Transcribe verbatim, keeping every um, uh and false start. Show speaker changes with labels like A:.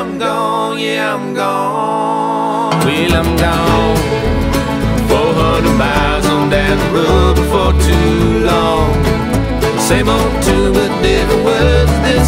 A: I'm gone, yeah, I'm gone. Well, I'm gone. four hundred miles on down the road before too long. Same old tune, but different words.